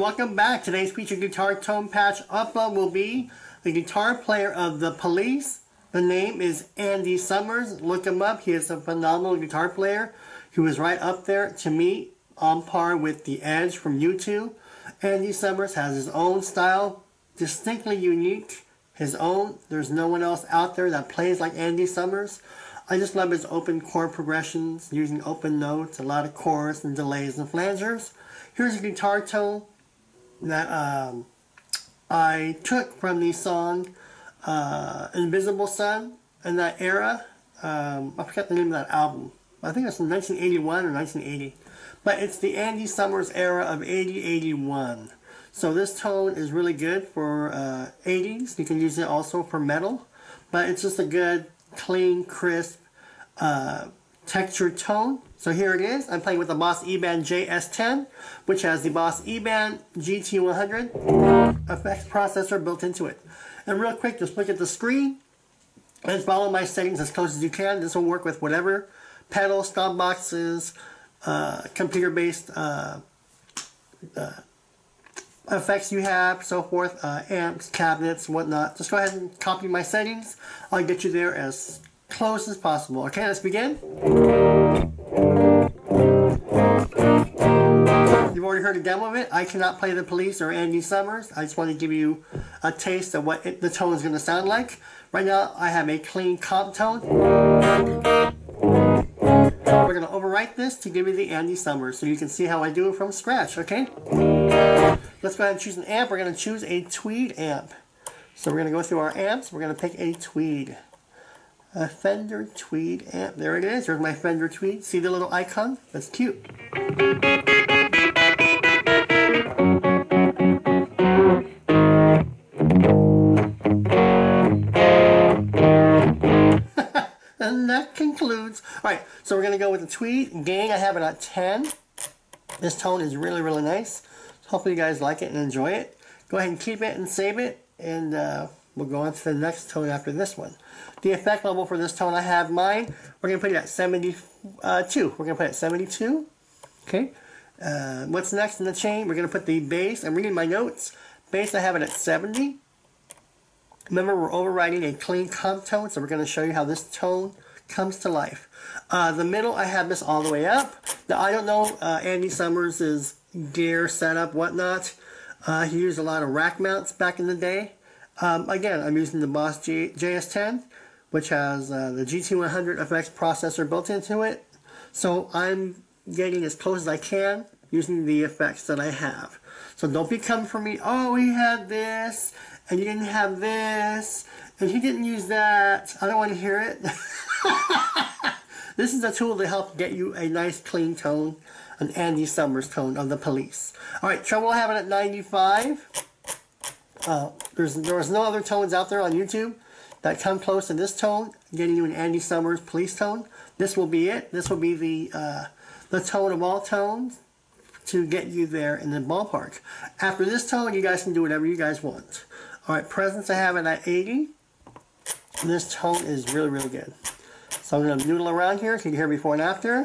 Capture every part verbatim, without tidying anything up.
welcome back. Today's featured guitar tone patch upload will be the guitar player of The Police. The name is Andy Summers. Look him up. He is a phenomenal guitar player. He was right up there to me on par with The Edge from U two. Andy Summers has his own style, distinctly unique, his own. There's no one else out there that plays like Andy Summers. I just love his open chord progressions, using open notes, a lot of chords and delays and flangers. Here's a guitar tone that um, I took from the song uh, Invisible Sun in that era. Um, I forget the name of that album. I think it's from nineteen eighty-one or nineteen eighty. But it's the Andy Summers era of eighty eighty-one. So this tone is really good for uh, eighties. You can use it also for metal. But it's just a good, clean, crisp, uh, textured tone. So here it is. I'm playing with the Boss E-Band J S ten, which has the Boss E-Band G T one hundred effects processor built into it. And real quick, just look at the screen and follow my settings as close as you can. This will work with whatever pedals, stop boxes, uh, computer-based uh, uh, effects you have, so forth, uh, amps, cabinets, whatnot. Just go ahead and copy my settings. I'll get you there as close as possible. Okay, let's begin. You've already heard a demo of it. I cannot play The Police or Andy Summers. I just want to give you a taste of what it, the tone is going to sound like. Right now, I have a clean comp tone. We're going to overwrite this to give you the Andy Summers so you can see how I do it from scratch, okay? Let's go ahead and choose an amp. We're going to choose a Tweed amp. So we're going to go through our amps. We're going to pick a Tweed. A Fender Tweed amp. There it is. There's my Fender Tweed. See the little icon? That's cute. And that concludes. Alright, so we're going to go with the Tweed. Gain, I have it at ten. This tone is really, really nice. So hopefully you guys like it and enjoy it. Go ahead and keep it and save it. And uh, we'll go on to the next tone after this one. The effect level for this tone, I have mine. We're going to put it at seventy-two. We're going to put it at seventy-two. Okay. Uh, what's next in the chain? We're going to put the bass. I'm reading my notes. Bass, I have it at seventy. Remember, we're overriding a clean comp tone, so we're going to show you how this tone comes to life. Uh, the middle, I have this all the way up. Now, I don't know uh, Andy Summers' gear setup, whatnot. Uh, he used a lot of rack mounts back in the day. Um, again, I'm using the Boss J S ten, which has uh, the G T one hundred effects processor built into it. So I'm getting as close as I can using the effects that I have. So don't be coming for me, oh, he had this, and you didn't have this, and he didn't use that. I don't want to hear it. This is a tool to help get you a nice clean tone, an Andy Summers tone of The Police. Alright, treble I have it at ninety-five. Uh, there's there was no other tones out there on YouTube that come close to this tone, getting you an Andy Summers Police tone. This will be it. This will be the uh, the tone of all tones to get you there in the ballpark. After this tone, you guys can do whatever you guys want. Alright, presence I have it at eighty. And this tone is really, really good. So I'm going to noodle around here. Can you hear before and after?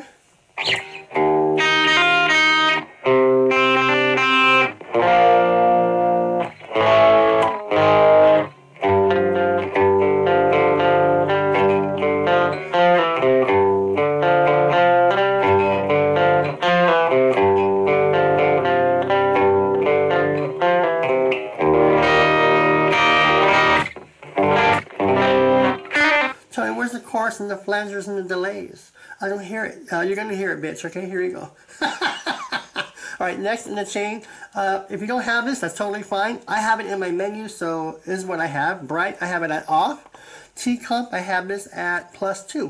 Tell me, where's the chorus and the flangers and the delays? I don't hear it. Uh, you're going to hear it, bitch. Okay, here you go. Alright, next in the chain. Uh, if you don't have this, that's totally fine. I have it in my menu, so this is what I have. Bright, I have it at off. T-Comp, I have this at plus two.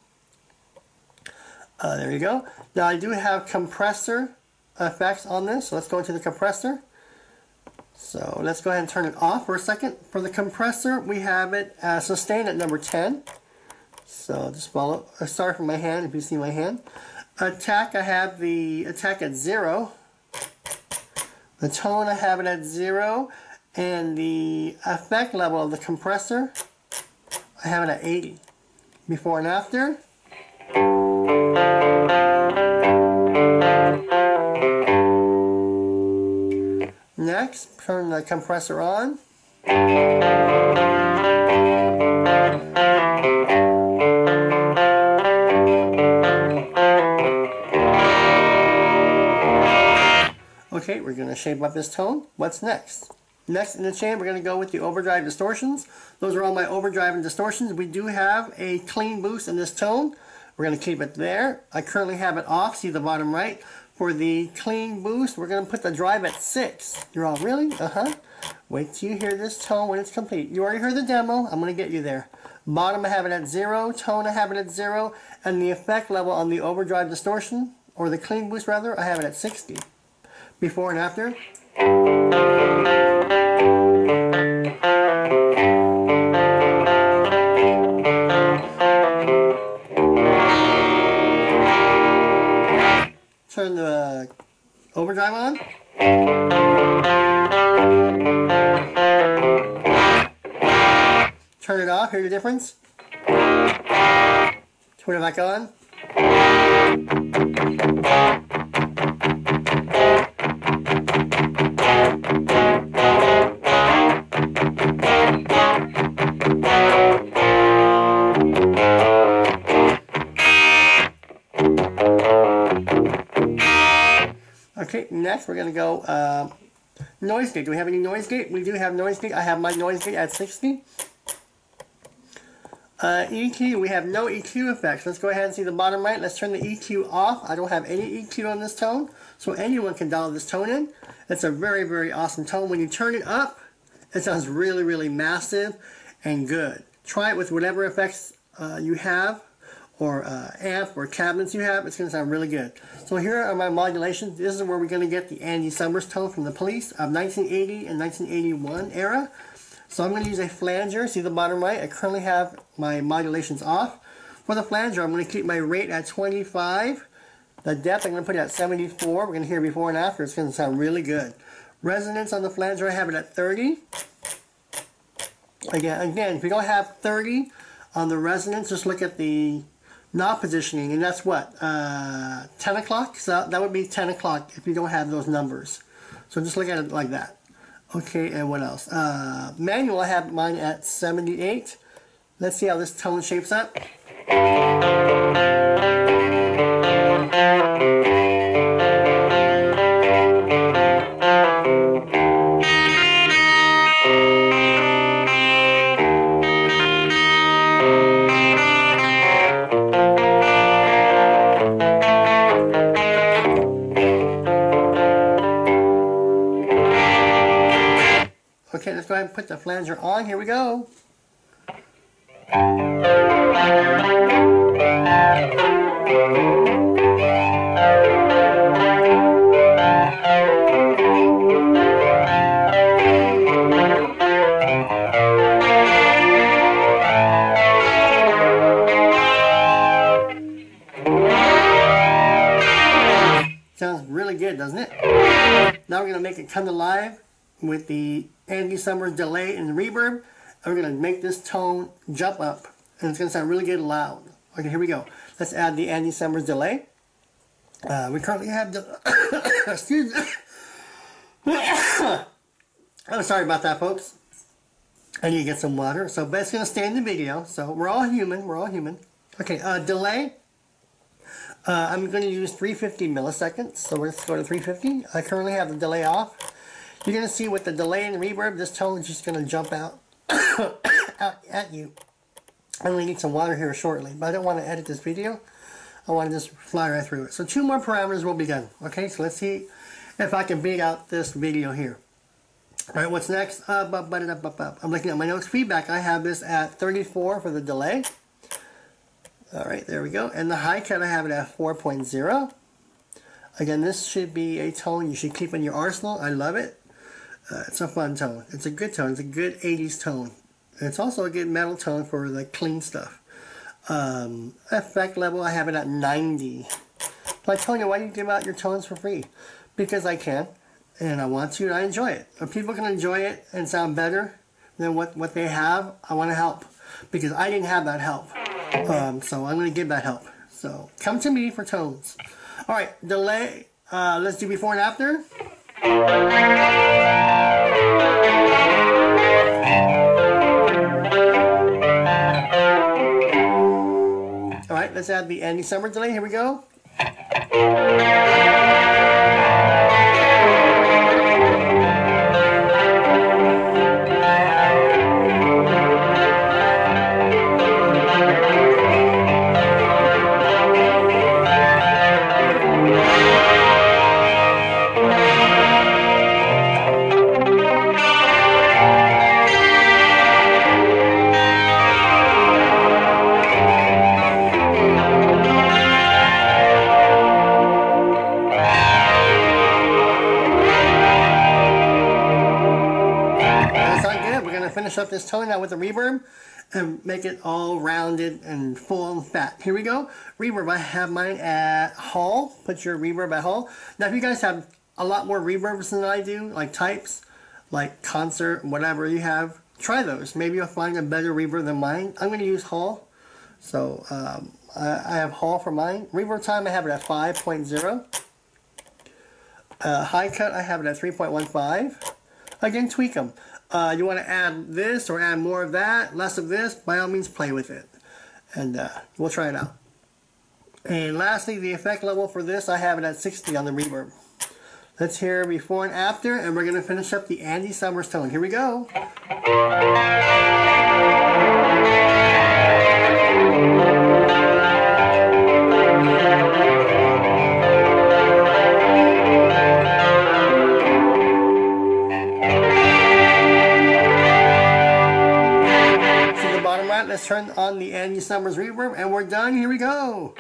Uh, there you go. Now, I do have compressor effects on this, so let's go into the compressor. So let's go ahead and turn it off for a second. For the compressor, we have it uh, sustained at number ten. So just follow. Uh, sorry for my hand if you see my hand. Attack, I have the attack at zero. The tone, I have it at zero. And the effect level of the compressor, I have it at eighty. Before and after. turn the compressor on. Okay, we're going to shape up this tone. What's next? Next in the chain, we're going to go with the overdrive distortions. Those are all my overdrive and distortions. We do have a clean boost in this tone. We're going to keep it there. I currently have it off. See the bottom right. For the clean boost, we're going to put the drive at six. You're all, really? Uh-huh. Wait till you hear this tone when it's complete. You already heard the demo. I'm going to get you there. Bottom, I have it at zero. Tone, I have it at zero. And the effect level on the overdrive distortion, or the clean boost rather, I have it at sixty. Before and after. Turn the overdrive on. Turn it off. Hear the difference? Turn it back on. Okay, next we're going to go uh, noise gate. Do we have any noise gate? We do have noise gate. I have my noise gate at sixty. Uh, E Q, we have no E Q effects. Let's go ahead and see the bottom right. Let's turn the E Q off. I don't have any E Q on this tone, so anyone can dial this tone in. It's a very, very awesome tone. When you turn it up, it sounds really, really massive and good. Try it with whatever effects uh, you have, or uh, amp or cabinets you have. It's going to sound really good. So here are my modulations. This is where we're going to get the Andy Summers tone from the Police of nineteen eighty and nineteen eighty-one era. So I'm going to use a flanger. See the bottom right? I currently have my modulations off. For the flanger, I'm going to keep my rate at twenty-five. The depth, I'm going to put it at seventy-four. We're going to hear before and after. It's going to sound really good. Resonance on the flanger, I have it at thirty. Again, again, if you don't have thirty on the resonance, just look at the knob positioning, and that's what? Uh, ten o'clock? So that would be ten o'clock if you don't have those numbers. So just look at it like that. Okay, and what else? Uh, manual, I have mine at seventy-eight. Let's see how this tone shapes up. Okay, let's go ahead and put the flanger on. Here we go. Sounds really good, doesn't it? Now we're going to make it come to life with the Andy Summers delay and reverb, and we're going to make this tone jump up, and it's going to sound really good loud. Okay, here we go. Let's add the Andy Summers delay. Uh, we currently have the... excuse me. I'm sorry about that, folks. I need to get some water, so but it's going to stay in the video, so we're all human, we're all human. Okay, uh, delay. Uh, I'm going to use three hundred fifty milliseconds, so let's go to three hundred fifty. I currently have the delay off. You're going to see with the delay and reverb, this tone is just going to jump out, out at you. I'm going to need some water here shortly, but I don't want to edit this video. I want to just fly right through it. So two more parameters will be done. Okay, so let's see if I can beat out this video here. Alright, what's next? Up, up, up, up, up, up. I'm looking at my notes feedback. I have this at thirty-four for the delay. Alright, there we go. And the high cut, I have it at four point zero. Again, this should be a tone you should keep in your arsenal. I love it. Uh, it's a fun tone. It's a good tone. It's a good eighties tone. And it's also a good metal tone for the clean stuff. Um, effect level, I have it at ninety. So I told you, why do you give out your tones for free? Because I can, and I want to, and I enjoy it. If people can enjoy it and sound better than what, what they have, I want to help. Because I didn't have that help. Um, so I'm going to give that help. So come to me for tones. Alright, delay. Uh, let's do before and after. let's add the Andy Summers delay. Here we go. Finish up this tone now with the reverb and make it all rounded and full and fat. Here we go. Reverb, I have mine at Hall. Put your reverb at Hall. Now if you guys have a lot more reverbs than I do, like types, like concert, whatever you have, try those. Maybe you'll find a better reverb than mine. I'm going to use Hall. So um, I, I have Hall for mine. Reverb time, I have it at five point zero. Uh, high cut, I have it at three point one five. Again, tweak them. Uh, you want to add this or add more of that, less of this, by all means play with it. And uh, we'll try it out. And lastly, the effect level for this, I have it at sixty on the reverb. Let's hear before and after, and we're going to finish up the Andy Summers tone. Here we go. Let's turn on the Andy Summers reverb, and we're done. Here we go.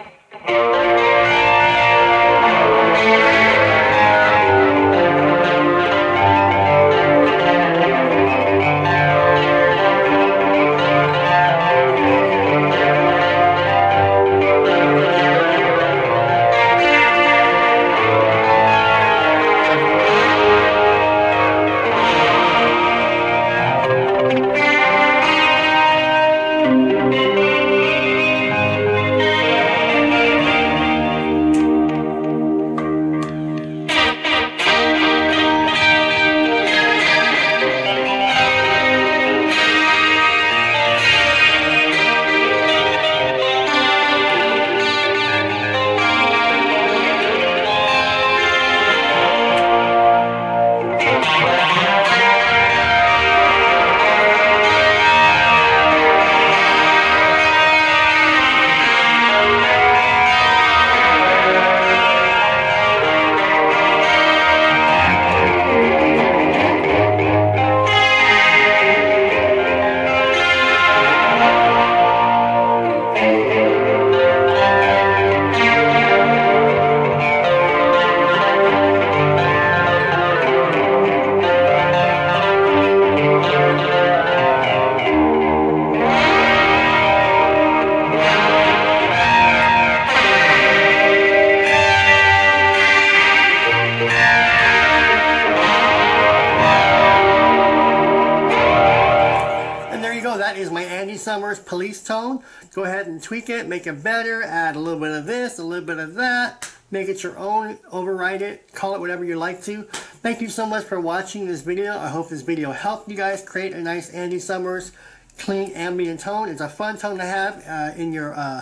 That is my Andy Summers police tone. Go ahead and tweak it, make it better, add a little bit of this, a little bit of that, make it your own, override it, call it whatever you like to. Thank you so much for watching this video. I hope this video helped you guys create a nice Andy Summers clean ambient tone. It's a fun tone to have uh, in your uh,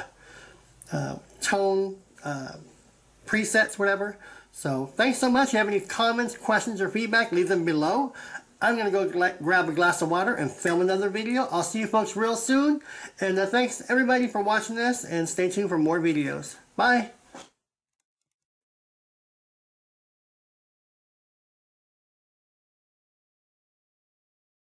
uh, tone uh, presets, whatever. So thanks so much. If you have any comments, questions, or feedback, leave them below. I'm going to go grab a glass of water and film another video. I'll see you folks real soon. And uh, thanks everybody for watching this, and stay tuned for more videos. Bye.